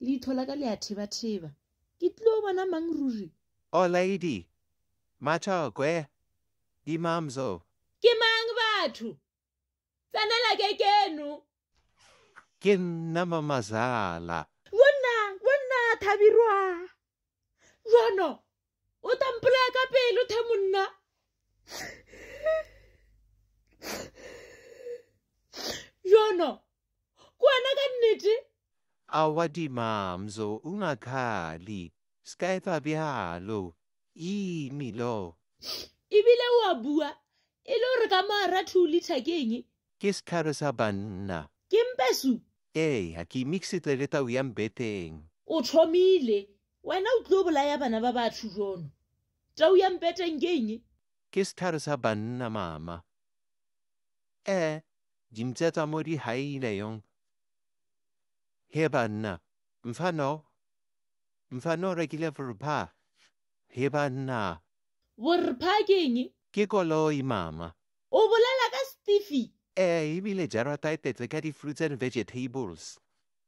le ithola ka le a theba-theba. Ke tlo bona mang ruri. Oh, lady. Machokwe. Imamzo. Ke mang batho? Tsanela ke keno. Ke nna Mamazala. Bona Thabirwa. Jono, o tampolaya ka pelo the monna. Jono, kwana ka nnete. Awadi mamzo ungakhali. Skaitha bialo. Imilo. Ibile wa bua. Ile o re ka mara 2 liter ke eng? Ke skharasa banna. Ke mpesu. Ha ke mixitse le tau ya mbeteng. O thomile. Wena o tlo bolaya bana ba batho jono. Tau ya mpeteng ke eng? Ke skharasa banna mama. Dimtsetsa mo di haile yong. He banna. Mfano rekile vrpa. He banna. Borpha ke eng? Ke koloi mama. O bolela ka Steffi. Ebile jarata e tetse ka di-fruits and vegetables.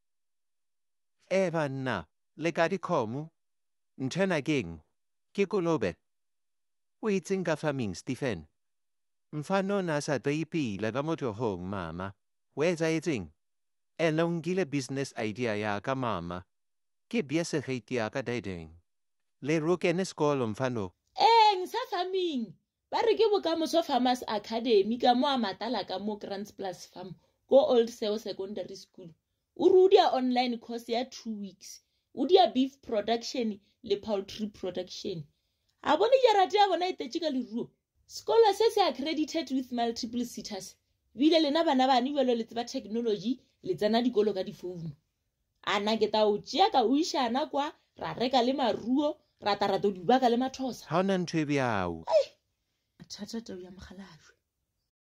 Banna, le ka dikgomo. Nthwena keng? Ke kolobe. O itseng ka farming, Stephen? Mfano na sa tlo ipela ka motohong, mama. O etsahetseng? Ene o nkile business idea ya ka, mama. Ke besigheid ya ka, dadeng. Le ro kene sekolo, mfano. Sa farming. Ba re ke bokamoso Farmers Academy ka mo a matala ka mo Grants Plus Farm go Old Seo Secondary School. O rudia online course ya 2 weeks. O dia beef production le poultry production. A bone jarate ya bona itetše ka leruo. Scholar se accredited with multiple sitters. Bile lena bana ba ni belo le tseba technology le tsena dikolo ka difounu. Ana ke ta o tšea ka o ishana kwa ra reka le maruo ra tarato dibaka le mathosa. Ha ona ntho e bjao. Thata tau ya mogalajo.